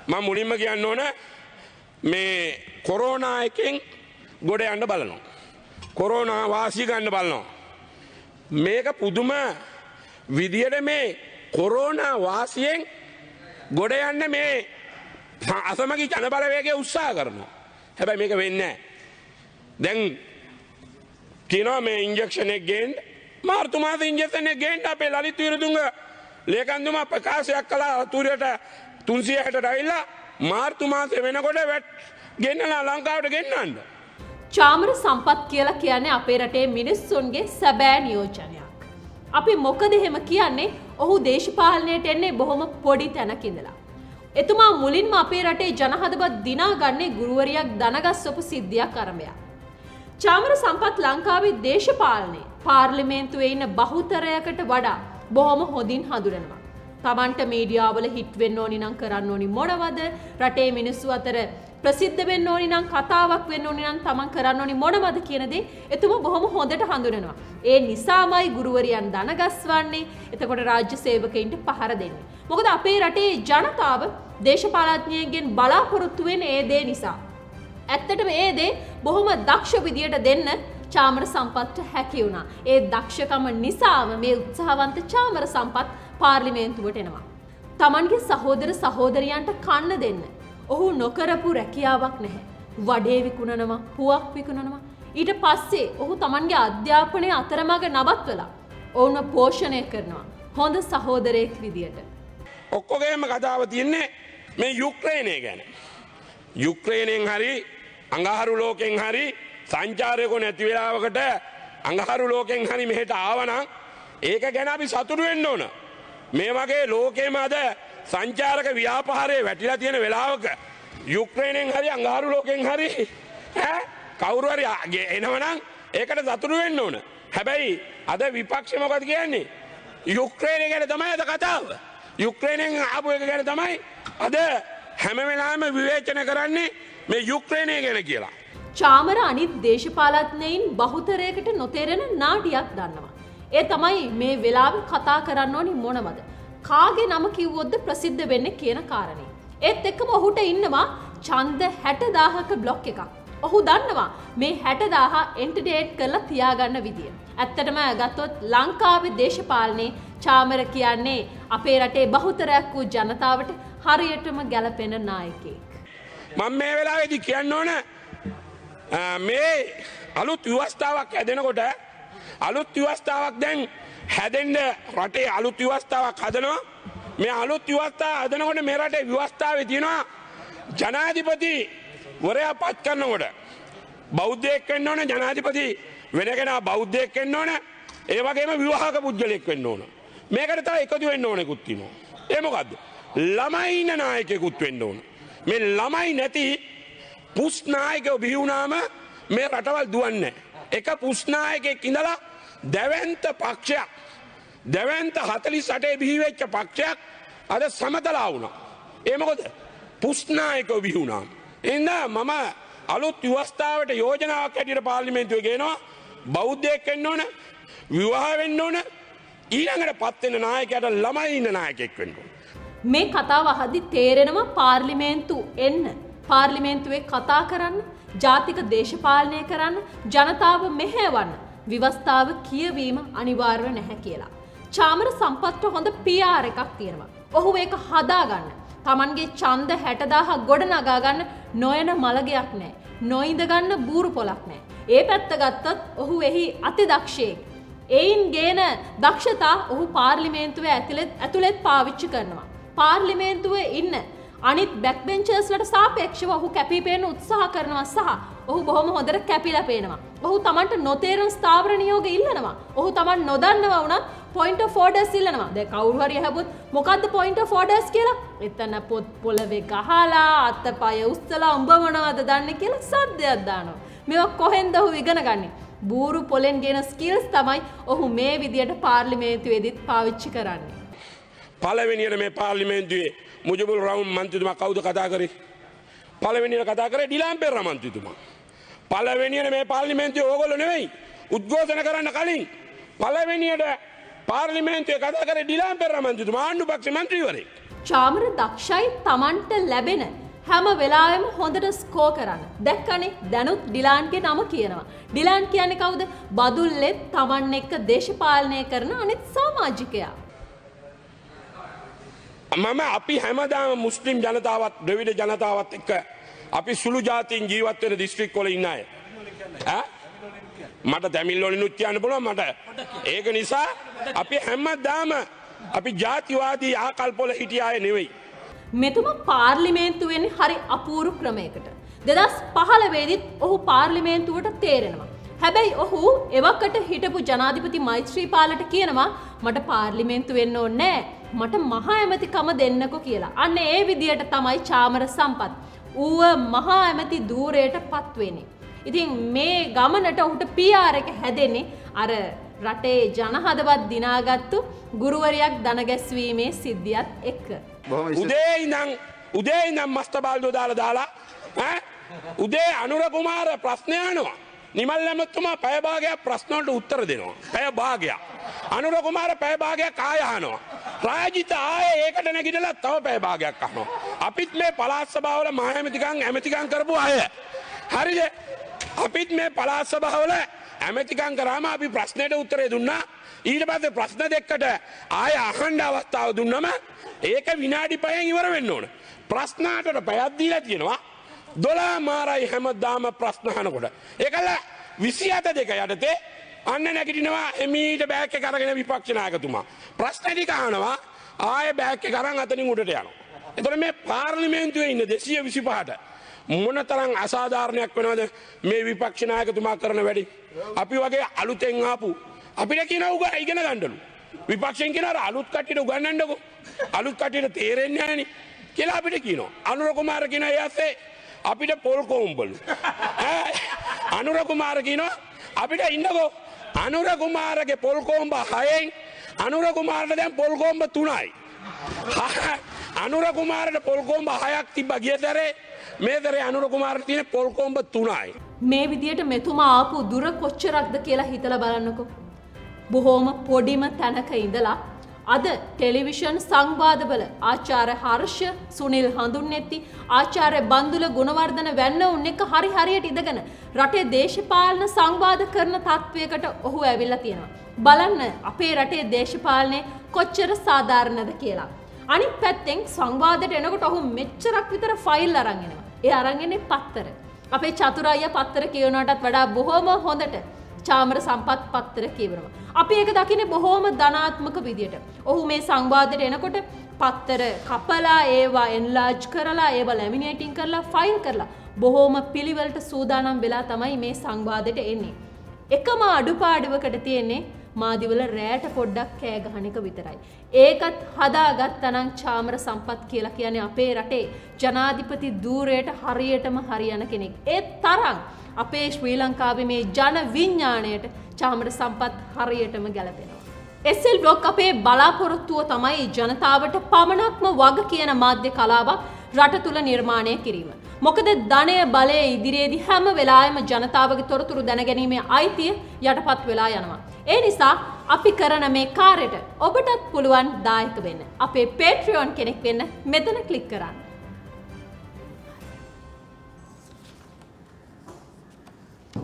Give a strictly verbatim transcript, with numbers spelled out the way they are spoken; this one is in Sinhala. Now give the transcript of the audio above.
මම මුලින්ම කියන්න ඕන මේ කොරෝනා එකෙන් ගොඩ යන්න බලනවා. කොරෝනා වාසිය ගන්න බලනවා. මේක පුදුම විදියට මේ කොරෝනා වාසියෙන් ගොඩ යන්න මේ අසමගි ජනබලවේගය උත්සාහ කරනවා. හැබැයි මේක වෙන්නේ නැහැ. දැන් කියනවා මේ ඉන්ජෙක්ෂන් එක ගේන්න මාර්තු මාසේ ඉන්ජෙක්ෂන් එක ගේන්න අපේ ලලිත් විරදුංග ලේකම්තුමා ප්‍රකාශයක් කළා අතුරයට තුන්සිය හැටට ඇවිල්ලා මාර්තු මාසේ වෙනකොට වැට් ගෙන්නලා ලංකාවට ගෙන්නන්න. චාමර සම්පත් කියලා කියන්නේ අපේ රටේ මිනිස්සුන්ගේ සැබෑ නියෝජනයක්. අපි මොකද එහෙම කියන්නේ? ඔහු දේශපාලනයට එන්නේ බොහොම පොඩි තැනක ඉඳලා. එතුමා මුලින්ම අපේ රටේ ජනහදවත් දිනාගන්නේ ගුරුවරියක් දනගස්සපු සිද්ධියක් අරඹයක්. චාමර සම්පත් ලංකාවේ දේශපාලනයේ පාර්ලිමේන්තුවේ ඉන්න බහුතරයකට වඩා බොහොම හොඳින් හඳුනනවා. තමන්ට මීඩියාවල හිට් වෙන්න ඕනි නම් කරන්න ඕනි මොනවද? රටේ මිනිස්සු අතර ප්‍රසිද්ධ වෙන්න ඕනි නම් කතාවක් වෙන්න ඕනි නම් තමන් කරන්න ඕනි මොනවද කියන දේ එතුමා බොහොම හොඳට හඳුනනවා. ඒ නිසාමයි ගුරුවරියන් දනගස්වන්නේ. එතකොට රාජ්‍ය සේවකයින්ට පහර දෙන්නේ. මොකද අපේ රටේ ජනතාව දේශපාලඥයන්ගෙන් බලාපොරොත්තු වෙන්නේ ඒ දේ නිසා. ඇත්තටම ඒ දේ බොහොම දක්ෂ විදියට දෙන්න චාමර සම්පත්ට හැකි වුණා. ඒ දක්ෂකම නිසාම මේ උත්සාහවන්ත චාමර සම්පත් පාර්ලිමේන්තුවට එනවා. තමන්ගේ සහෝදර සහෝදරියන්ට කන්න දෙන්න ඔහු නොකරපු රැකියාවක් නැහැ. වඩේ විකුණනවා, පුවක් විකුණනවා. ඊට පස්සේ ඔහු තමන්ගේ අධ්‍යාපනය අතරමඟ නවත්වලා ඔවුන්ව පෝෂණය කරනවා. හොඳ සහෝදරයෙක් විදියට. ඔක්කොගේම කතාව තියෙන්නේ මේ යුක්‍රේනය ගැන. යුක්‍රේනයෙන් හරි අඟහරු ලෝකෙන් හරි සංචාරයකෝ නැති වෙලාවකට අඟහරු ලෝකෙන් හරි මෙහෙට ආවනම් ඒක ගැන අපි සතුටු වෙන්න ඕන. මේ වගේ ලෝකෙම අද සංචාරක ව්‍යාපාරයේ වැටිලා තියෙන වෙලාවක යුක්‍රේනයෙන් හරි අඟහරු ලෝකෙන් හරි ඈ කවුරු හරි එනවනම් ඒකට සතුටු වෙන්න ඕන. හැබැයි අද විපක්ෂය මොකද කියන්නේ? යුක්‍රේනය ගැන තමයි අද කතාව. යුක්‍රේනයෙන් ආපු එක ගැන තමයි අද හැම වෙලාවෙම විවේචන කරන්නේ මේ යුක්‍රේනය ගැන කියලා. චාමර අනිත් දේශපාලඥයින් බහුතරයකට නොතේරෙන නාඩියක් දන්නවා. ඒ තමයි මේ වෙලාවේ කතා කරන්න ඕනි මොනවද? කාගේ නම කිව්වොත්ද ප්‍රසිද්ධ වෙන්නේ කියන කාරණේ. ඒත් එක්කම ඔහුට ඉන්නවා ඡන්ද හැටදාහක බ්ලොක් එකක්. ඔහු දන්නවා මේ හැටදාහ එන්ටර්ටේන් කරලා තියාගන්න විදිය. ඇත්තටම ගත්තොත් ලංකාවේ දේශපාලනේ චාමර කියන්නේ අපේ රටේ බහුතරයක් වූ ජනතාවට හරියටම ගැලපෙන නායකයෙක්. මම මේ වෙලාවේදී කියන්න ඕන මේ අලුත් ව්‍යවස්ථාවක් හැදෙනකොට අලුත් ව්‍යවස්ථාවක් දැන් හැදෙන්න රටේ අලුත් ව්‍යවස්ථාවක් හදනවා. මේ අලුත් ව්‍යවස්ථාව හදනකොට මේ රටේ ව්‍යවස්ථාවේ තියෙනවා ජනාධිපති වරයා පත් කරනකොට බෞද්ධයෙක් වෙන්න ඕන, ජනාධිපති වෙන කෙනා බෞද්ධයෙක් වෙන්න ඕන, ඒ වගේම විවාහක පුද්ගලයෙක් වෙන්න ඕන. මේකට තව එකතු වෙන්න ඕනෙකුත් තියෙනවා. ඒ මොකද්ද? ළමයි ඉන්න නායකයෙකුත් වෙන්න ඕන. මේ ළමයි නැති පුස් නායකයෝ බිහි වුණාම මේ රටවල් දුවන්නේ නැහැ. එක පුස් නායකයෙක් ඉඳලා දැවැන්ත පක්ෂයක් දැවැන්ත හතළිස් අටේ බිහි වෙච්ච පක්ෂයක් අද සමතලා වුණා. ඒ මොකද? පුස් නායකයෝ බිහි වුණාම. එහෙනම් මම අලුත් ව්‍යවස්ථාවට යෝජනාවක් හැටියට පාර්ලිමේන්තුවේ ගේනවා. බෞද්ධයෙක් වෙන්න ඕන, විවාහ වෙන්න ඕන, ඊළඟට පත් වෙන නායකයාට ළමයි ඉන්න නායකයෙක් වෙන්න ඕන. මේ කතාව අහද්දි තේරෙනවා පාර්ලිමේන්තු එන්න, පාර්ලිමේන්තුවේ කතා කරන්න, ජාතික දේශපාලනය කරන්න, ජනතාව මෙහෙවන්න ව්‍යවස්ථාව කියවීම අනිවාර්ය නැහැ කියලා. චාමර සම්පත්ට හොඳ පී ආර් එකක් තියෙනවා. ඔහු ඒක හදාගන්න, Tamanගේ ඡන්ද හැටදාහක් ගොඩනගා ගන්න නොයන මලගයක් නැහැ. නොඉඳ ගන්න බූරු පොලක් නැහැ. ඒ පැත්ත ගත්තත් ඔහු එහි අතිදක්ෂයෙක්. එයින් ගේන දක්ෂතා ඔහු පාර්ලිමේන්තුවේ ඇතුළත් ඇතුළත් පාවිච්චි කරනවා. පාර්ලිමේන්තුවේ ඉන්න අනිත් බැක් බෙන්චර්ස්ලට සාපේක්ෂව ඔහු කැපී පෙනෙන්න උත්සාහ කරනවා සහ ඔහු බොහොම හොඳට කැපිලා පේනවා. ඔහු Tamanට නොතේරෙන ස්ථාවර නියෝග ඉල්ලනවා. ඔහු Taman නොදන්නවා වුණත් point of orders ඉල්ලනවා. දැන් කවුරු හරි අහුවොත් මොකද්ද point of orders කියලා? එතන පොත් පොළවේ ගහලා අතපය උස්සලා උඹ මොනවද දන්නේ කියලා සද්දයක් දානවා. මේවා කොහෙන්ද ඔහු ඉගෙන ගන්නේ? බූරු පොලෙන් ගෙන ස්කිල්ස් තමයි ඔහු මේ විදියට පාර්ලිමේන්තුවේදීත් පාවිච්චි කරන්නේ. පළවෙනියට මේ පාර්ලිමේන්තුවේ මුජිබුල් රහමාන් මන්ත්‍රීතුමා කවුද කතා කරේ? පළවෙනියට කතා කරේ ඩිලාන් පෙරේරා මන්ත්‍රීතුමා. පළවෙනියට මේ පාර්ලිමේන්තුවේ ඕගොල්ලෝ නෙවෙයි උද්ඝෝෂණ කරන්න කලින් පළවෙනියට පාර්ලිමේන්තුවේ කතා කරේ ඩිලාන් පෙරේරා මන්ත්‍රීතුමා ආණ්ඩු පක්ෂ මන්ත්‍රීවරයෙක්. චාමර දක්ෂයි Tamanට ලැබෙන හැම වෙලාවෙම හොඳට ස්කෝර් කරන්න. දැක්කනේ දැනුත් ඩිලාන්ගේ නම කියනවා. ඩිලාන් කියන්නේ කවුද? බදුල්ලෙත් Taman එක්ක දේශපාලනය කරන අනිත් සමාජිකයා. මම අපි හැමදාම මුස්ලිම් ජනතාවත් ද්‍රවිඩ ජනතාවත් එක්ක අපි සුළු ජාතීන් ජීවත් වෙන දිස්ත්‍රික් වල ඉන්න අය. ඈ මට තමිල් වලිනුත් කියන්න පුළුවන් මට. ඒක නිසා අපි හැමදාම අපි ජාතිවාදී ආකල්ප වල හිටිය අය නෙවෙයි. මෙතුමා පාර්ලිමේන්තුවෙන් හරි අපූර්ව ක්‍රමයකට දෙදහස් පහළොව දී ඔහු පාර්ලිමේන්තුවට තේරෙනවා. හැබැයි ඔහු එවකට හිටපු ජනාධිපති මෛත්‍රීපාලට කියනවා මට පාර්ලිමේන්තු වෙන්න ඕනේ නැහැ. මට මහා ඇමතිකම දෙන්නකෝ කියලා. අන්න ඒ විදියට තමයි චාමර සම්පත් ඌව මහා ඇමති ධූරයට පත් වෙන්නේ. ඉතින් මේ ගමනට ඔහුට පී ආර් එක හැදෙන්නේ අර රටේ ජනහදවත් දිනාගත්තු ගුරුවරියක් දන ගැස්වීමේ සිද්ධියත් එක්ක. උදේ ඉඳන් උදේ ඉඳන් මස්ත බාල්දෝ දාලා දාලා ඈ උදේ අනුර කුමාර ප්‍රශ්න අහනවා. නිමල් ඇමතුමා පැය භාගයක් ප්‍රශ්න වලට උත්තර දෙනවා. පැය භාගයක්. අනුර කුමාර පැය භාගයක් ආය අහනවා. රාජිත ආයේ ඒකට නැගිටලා තව පැය භාගයක් අහනවා. අපිත් මේ පළාත් සභාවල මහ ඇමතිකම් ඇමතිකම් කරපු අය. හරිද? අපිත් මේ පළාත් සභාවල ඇමතිකම් කරාම අපි ප්‍රශ්නෙට උත්තරේ දුන්නා. ඊට පස්සේ ප්‍රශ්න දෙකකට ආය අහන්න අවස්ථාව දුන්නම ඒක විනාඩි පහෙන් ඉවර වෙන්න ඕන. ප්‍රශ්න අටට පැයක් දීලා තියෙනවා. දොළහ මාරයි හැමදාම ප්‍රශ්න අහනකොට. ඒකල විසිහත දෙක යටතේ අන්න නැගිටිනවා එමීට බෑග් එක අරගෙන විපක්ෂ නායකතුමා. ප්‍රශ්න ටික අහනවා ආයෙ බෑග් එක අරන් අතනින් උඩට යනවා. එතකොට මේ පාර්ලිමේන්තුවේ ඉන්න දෙසිය විසිපහට මොනතරම් අසාධාරණයක් වෙනවද මේ විපක්ෂ නායකතුමා කරන වැඩි. අපි වගේ අලුතෙන් ආපු අපිට කියනවා උග ඉගෙන ගන්නලු. විපක්ෂයෙන් කියනවා අලුත් කට්ටියට උගන්වන්නකෝ. අලුත් කට්ටියට තේරෙන්නේ නැහනේ කියලා අපිට කියනවා. අනුර කුමාර කියනවා එයාසේ අපිට පොල් කොම්බලු. අනුර කුමාර කියනවා අපිට ඉන්නකෝ. අනුර කුමාරගේ පොල් කොම්බ හයෙන් අනුර කුමාරට දැන් පොල් කොම්බ තුනයි. අනුර කුමාරට පොල් කොම්බ හයක් තිබ්බා ගිය සැරේ. මේ සැරේ අනුර කුමාරට තියෙන පොල් කොම්බ තුනයි. මේ විදියට මෙතුමා ආපු දුර කොච්චරක්ද කියලා හිතලා බලන්නකෝ. බොහෝම පොඩිම තැනක ඉඳලා අද ටෙලිවිෂන් සංවාදවල ආචාර්ය හර්ෂ සුනිල් හඳුන්නෙත්ති ආචාර්ය බන්දුල ගුණවර්ධන වැන්නවුන් එක හරි හරියට ඉඳගෙන රටේ දේශපාලන සංවාද කරන තත්වයකට ඔහු ඇවිල්ලා තියෙනවා. බලන්න අපේ රටේ දේශපාලනය කොච්චර සාධාරණද කියලා. අනිත් පැත්තෙන් සංවාදයට එනකොට ඔහු මෙච්චරක් විතර ෆයිල් අරන් එනවා. ඒ අරන් එන්නේ පත්තර. අපේ චතුරාර්ය පත්තර කියනකටත් වඩා බොහොම හොඳට චාමර සම්පත් පත්තර කියවනවා. අපි ඒක දකින්නේ බොහොම ධනාත්මක විදියට. ඔහු මේ සංවාදයට එනකොට පත්තර කපලා ඒවා එන්ලාර්ජ් කරලා ඒවා ලැමිනේටින් කරලා ෆයිල් කරලා බොහොම පිළිවෙලට සූදානම් වෙලා තමයි මේ සංවාදයට එන්නේ. එකම අඩුපාඩුවකට තියෙන්නේ මාදිවල රැට පොඩ්ඩක් කෑ ගහන එක විතරයි. ඒකත් හදාගත්තා නම් චාමර සම්පත් කියලා කියන්නේ අපේ රටේ ජනාධිපති ධූරයට හරියටම හරියන කෙනෙක්. ඒ තරම් අපේ ශ්‍රී ලංකාවේ මේ ජන විඥාණයට චාමර සම්පත් හරියටම ගැලපෙනවා. එස් එල් බ්ලොග් අපේ බලාපොරොත්තුව තමයි ජනතාවට පමණක්ම වග කියන මාධ්‍ය කලාවක් රට තුල නිර්මාණය කිරීම. මොකද ධනය බලය ඉදිරියේදී හැම වෙලාවෙම ජනතාවගේ තොරතුරු දැනගැනීමේ අයිතිය යටපත් වෙලා යනවා. ඒ නිසා අපි කරන මේ කාර්යයට ඔබටත් පුළුවන් දායක වෙන්න. අපේ Patreon කෙනෙක් වෙන්න මෙතන ක්ලික් කරන්න.